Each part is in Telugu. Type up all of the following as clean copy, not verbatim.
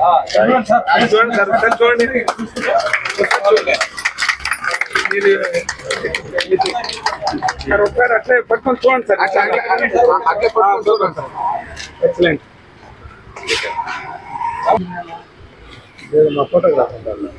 చూడండి సార్ ఒకసారి చూడండి సార్ ఒకసారి అట్లే పట్టుకొని చూడండి సార్ ఎక్సలెంట్ మా ఫోటోగ్రాఫ్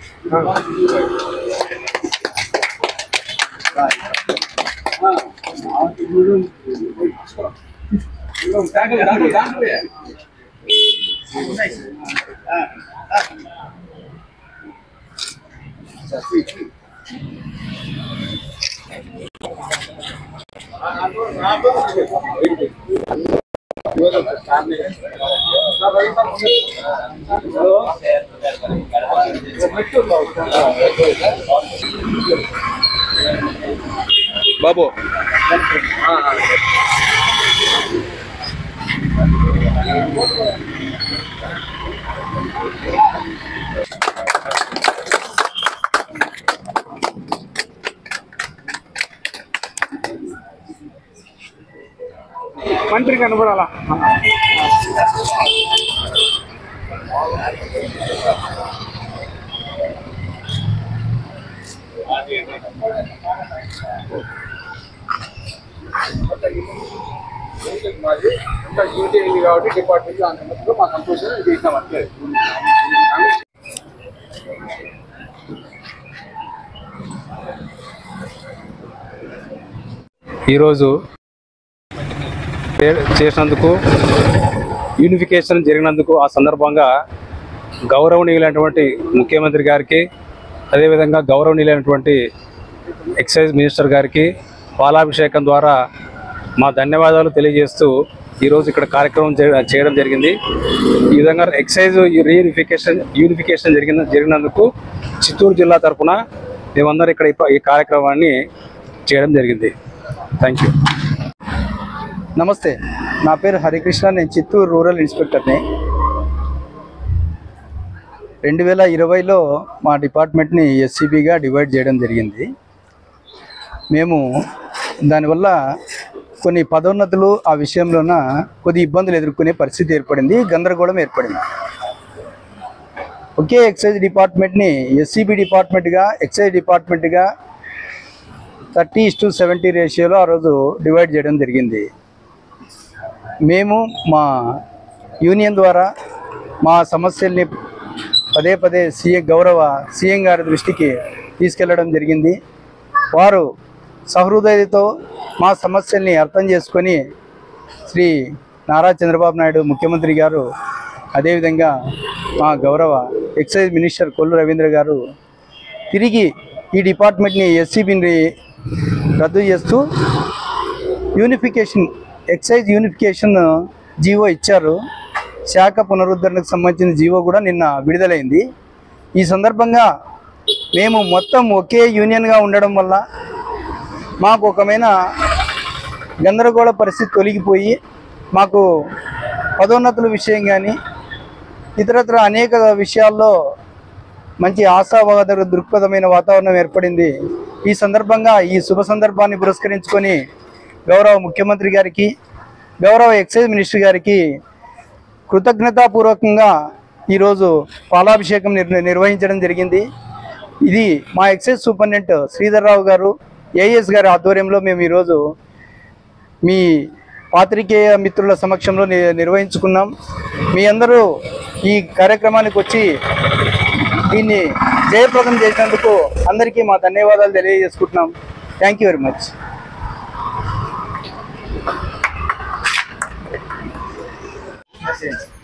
బాబు మంత్రి కనబడాలా మాది ఇంకా డ్యూటీ అయింది కాబట్టి డిపార్ట్మెంట్ అంతలో మా సంతోషం చేసినాం అంతే. ఈరోజు చేసినందుకు యూనిఫికేషన్ జరిగినందుకు ఆ సందర్భంగా గౌరవనీయులైనటువంటి ముఖ్యమంత్రి గారికి అదేవిధంగా గౌరవనీయులైనటువంటి ఎక్సైజ్ మినిస్టర్ గారికి పాలాభిషేకం ద్వారా మా ధన్యవాదాలు తెలియజేస్తూ ఈరోజు ఇక్కడ కార్యక్రమం చేయడం జరిగింది. ఈ విధంగా ఎక్సైజ్ యూనిఫికేషన్ జరిగినందుకు చిత్తూరు జిల్లా తరఫున మేమందరం ఇక్కడ ఈ కార్యక్రమాన్ని చేయడం జరిగింది. Thank you. నమస్తే, నా పేరు హరికృష్ణ. నేను చిత్తూరు రూరల్ ఇన్స్పెక్టర్ని. 2020లో మా డిపార్ట్మెంట్ని ఎస్సీబీగా డివైడ్ చేయడం జరిగింది. మేము దానివల్ల కొన్ని పదోన్నతులు ఆ విషయంలోన కొద్ది ఇబ్బందులు ఎదుర్కొనే పరిస్థితి ఏర్పడింది, గందరగోళం ఏర్పడింది. ఒకే ఎక్సైజ్ డిపార్ట్మెంట్ని ఎస్సీబీ డిపార్ట్మెంట్గా ఎక్సైజ్ డిపార్ట్మెంట్గా 30:70 రేషియోలో ఆ రోజు డివైడ్ చేయడం జరిగింది. మేము మా యూనియన్ ద్వారా మా సమస్యల్ని పదే పదే గౌరవ సీఎం గారి దృష్టికి తీసుకెళ్లడం జరిగింది. వారు సహృదయతో మా సమస్యల్ని అర్థం చేసుకొని శ్రీ నారా చంద్రబాబు నాయుడు ముఖ్యమంత్రి గారు, అదేవిధంగా మా గౌరవ ఎక్సైజ్ మినిస్టర్ కొల్లు రవీంద్ర గారు తిరిగి ఈ డిపార్ట్మెంట్ని ఎస్సీబీని రద్దు చేస్తూ ఎక్సైజ్ యూనిఫికేషన్ జీవో ఇచ్చారు. శాఖ పునరుద్ధరణకు సంబంధించిన జీవో కూడా నిన్న విడుదలైంది. ఈ సందర్భంగా మేము మొత్తం ఒకే యూనియన్గా ఉండడం వల్ల మాకు ఒకమైన గందరగోళ పరిస్థితి తొలగిపోయి మాకు పదోన్నతుల విషయం కానీ ఇతరత్ర అనేక విషయాల్లో మంచి ఆశావాద దృక్పథమైన వాతావరణం ఏర్పడింది. ఈ సందర్భంగా ఈ శుభ సందర్భాన్ని పురస్కరించుకొని గౌరవ ముఖ్యమంత్రి గారికి, గౌరవ ఎక్సైజ్ మినిస్టర్ గారికి కృతజ్ఞతాపూర్వకంగా ఈరోజు పాలాభిషేకం నిర్వహించడం జరిగింది. ఇది మా ఎక్సైజ్ సూపరింటెండెంట్ శ్రీధర్రావు గారు, ఏఎస్ గారి ఆధ్వర్యంలో మేము ఈరోజు మీ పాత్రికేయ మిత్రుల సమక్షంలో నిర్వహించుకున్నాం. మీ అందరూ ఈ కార్యక్రమానికి వచ్చి దీన్ని జయప్రదం చేసినందుకు అందరికీ మా ధన్యవాదాలు తెలియజేసుకుంటున్నాం. Thank you very much.